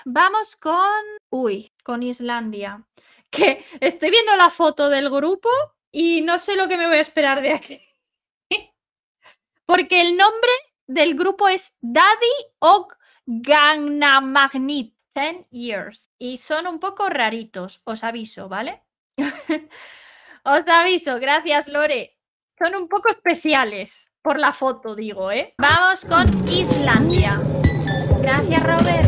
vamos con... Uy, con Islandia. Que estoy viendo la foto del grupo y no sé lo que me voy a esperar de aquí. Porque el nombre del grupo es Daddy Og Gangnamagnit 10 Years. Y son un poco raritos, os aviso, ¿vale? Os aviso, gracias Lore. Son un poco especiales, por la foto digo, ¿eh? Vamos con Islandia. Gracias, Robert.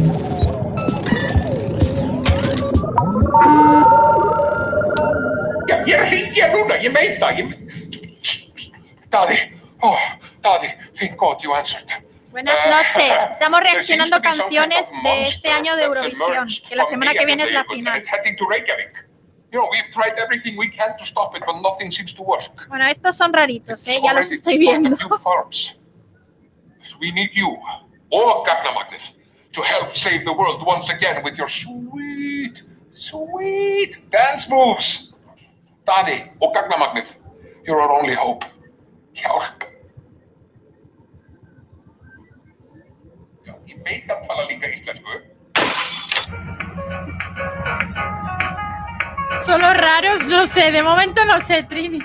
Daddy, thank God you answered. Buenas noches. Estamos reaccionando a canciones de este año de Eurovisión, que la semana que viene es la final. Bueno, estos son raritos, ya los estoy viendo. We need you, or Gangnamagnit, to help save the world once again with your sweet, sweet dance moves. Daddy, or Gangnamagnit, you're our only hope. Help. Ég veit að tala líka íslensku. Son los raros, no sé, de momento no sé, Trini.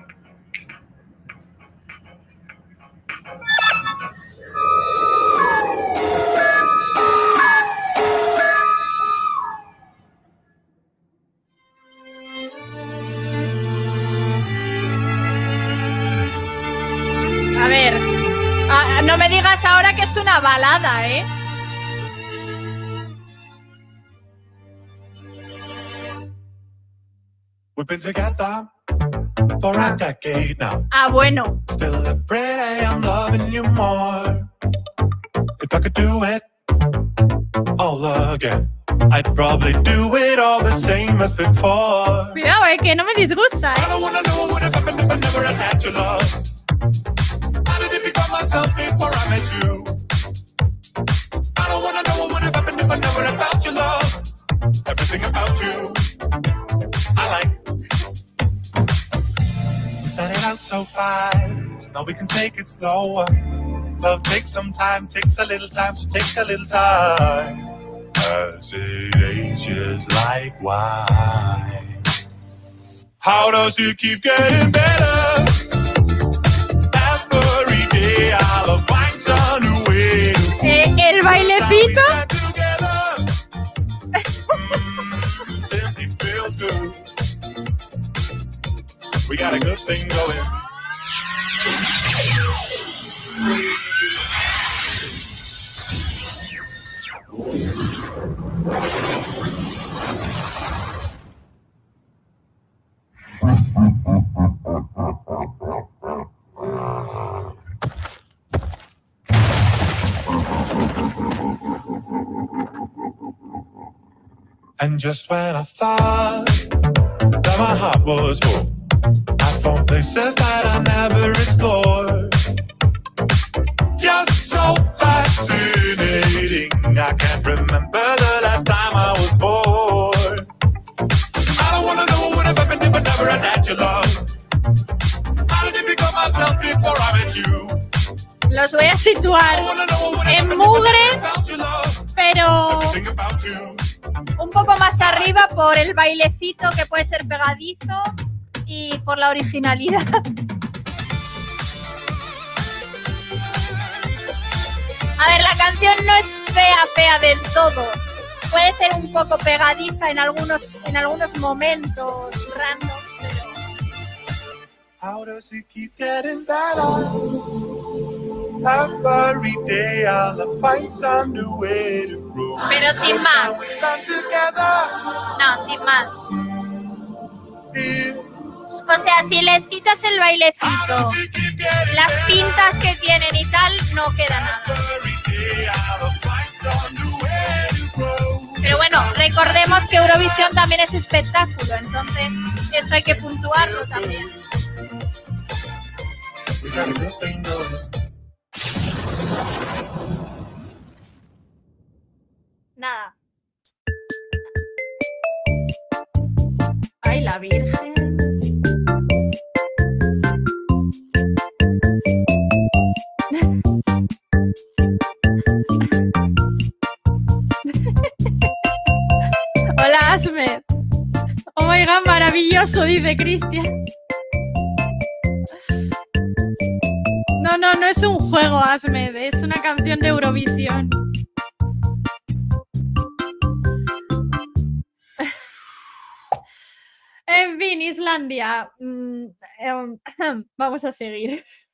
A ver, no me digas ahora que es una balada, ¿eh? We've been together for a decade now. Ah, bueno. Still afraid I'm loving you more. If I could do it all again, I'd probably do it all the same as before. Cuidado, que no me disgusta, I don't wanna know what happened if I never had your love. How did it become myself before I met you? I don't wanna know what happened if I never had felt your love. Everything about you, I like. We started out so fast, now we can take it slower. Love takes some time, takes a little time, so take a little time. As it ages like wine. How does it keep getting better? Every day I'll find some new way. El bailecito. Simply feels good. We got a good thing going. And just when I thought that my heart was full, I found places that I never explored. You're so fascinating, I can't remember the last time I was bored. I don't wanna know what I've happened if I never had your love. How did it become myself before I met you? Los voy a situar en mugre, pero un poco más arriba por el bailecito que puede ser pegadizo y por la originalidad. A ver, la canción no es fea del todo. Puede ser un poco pegadiza en algunos momentos random. How does it keep getting better? Every day I'll find some new way to grow. Pero sin más. No, sin más. O sea, si les quitas el bailecito, las pintas que tienen y tal, no queda nada. Pero bueno, recordemos que Eurovisión también es espectáculo, entonces eso hay que puntuarlo también. Nada. Ay, la Virgen. Hola, Asmed. Oh my god, maravilloso, dice Cristian. No es un juego, Asmed, es una canción de Eurovisión. En fin, Islandia. Vamos a seguir.